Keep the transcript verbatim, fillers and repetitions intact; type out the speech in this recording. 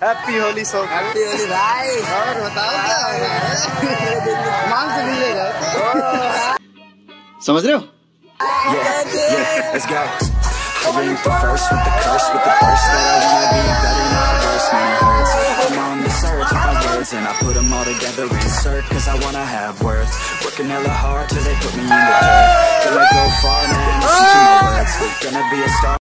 Happy Holi सो happy Holi भाई। और बताओ क्या हो रहा है? मांग से मिलेगा समझ रहे हो? Yeah, yeah, let's go. I ring the first with the curse, with the burst that I wanna be better, not worse, man, it hurts. I'm on the search of my words, and I put them all together, insert, cause I wanna have worth. Working hella hard till they put me in the dirt. Till I go far, man, listen to my words. Gonna be a star.